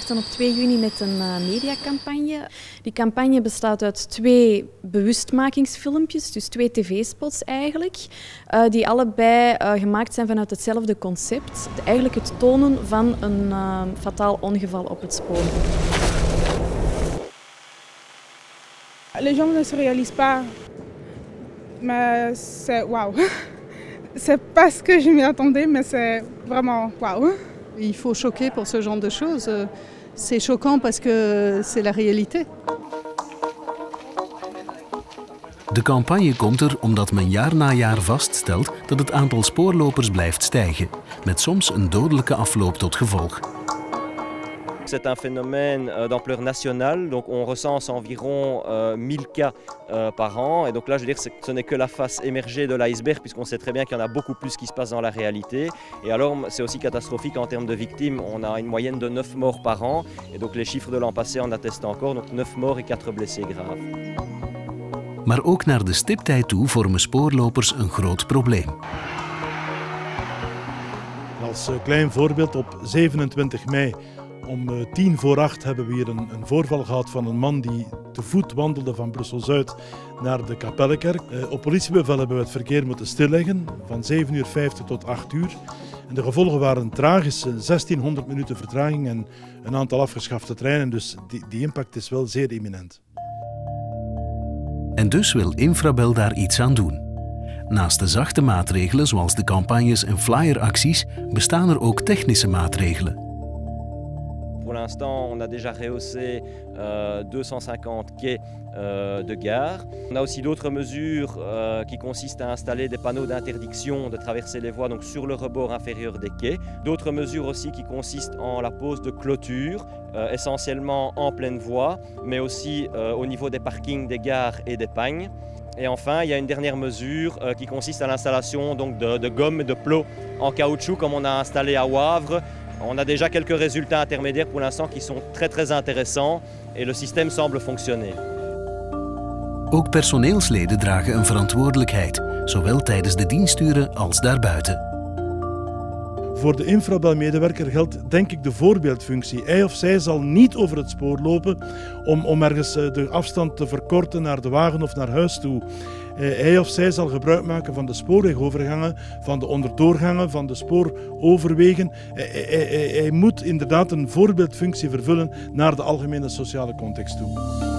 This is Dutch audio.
starten op 2 juni met een mediacampagne. Die campagne bestaat uit 2 bewustmakingsfilmpjes, dus 2 tv-spots eigenlijk, die allebei gemaakt zijn vanuit hetzelfde concept. Eigenlijk het tonen van een fataal ongeval op het spoor. Les gens ne se réalisent pas, mais c'est waouh. C'est pas ce que je m'y attendais, mais c'est vraiment waouh. Il faut choquer pour ce genre de choses. C'est choquant parce que c'est la réalité. De campagne komt er omdat men jaar na jaar vaststelt dat het aantal spoorlopers blijft stijgen, met soms een dodelijke afloop tot gevolg. C'est un phénomène d'ampleur nationale, donc on recense environ 1000 cas par an. Et donc là, je veux dire, ce n'est que la face émergée de l'iceberg, puisqu'on sait très bien qu'il y en a beaucoup plus qui se passe dans la réalité. Et alors, c'est aussi catastrophique en termes de victimes. On a une moyenne de 9 morts par an. Et donc les chiffres de l'an passé en attestent encore, donc 9 morts et 4 blessés graves. Maar ook naar de stiptijd toe vormen spoorlopers een groot probleem. Als klein voorbeeld, op 27 mei om 7:50 hebben we hier een voorval gehad van een man die te voet wandelde van Brussel-Zuid naar de Kapellekerk. Op politiebevel hebben we het verkeer moeten stilleggen van 7:50 tot 8 uur. En de gevolgen waren tragisch, 1600 minuten vertraging en een aantal afgeschafte treinen, dus die impact is wel zeer imminent. En dus wil Infrabel daar iets aan doen. Naast de zachte maatregelen zoals de campagnes en flyeracties bestaan er ook technische maatregelen. Pour l'instant, on a déjà rehaussé 250 quais de gare. On a aussi d'autres mesures qui consistent à installer des panneaux d'interdiction de traverser les voies donc sur le rebord inférieur des quais. D'autres mesures aussi qui consistent en la pose de clôtures, essentiellement en pleine voie, mais aussi au niveau des parkings des gares et des pagnes. Et enfin, il y a une dernière mesure qui consiste à l'installation de gommes et de plots en caoutchouc comme on a installé à Wavre. On a déjà quelques résultats intermédiaires pour l'instant qui sont très intéressants et le système semble fonctionner. Ook personeelsleden dragen een verantwoordelijkheid, zowel tijdens de diensturen als daarbuiten. Voor de Infrabel-medewerker geldt denk ik de voorbeeldfunctie. Hij of zij zal niet over het spoor lopen om ergens de afstand te verkorten naar de wagen of naar huis toe. Hij of zij zal gebruik maken van de spoorwegovergangen, van de onderdoorgangen, van de spooroverwegen. Hij moet inderdaad een voorbeeldfunctie vervullen naar de algemene sociale context toe.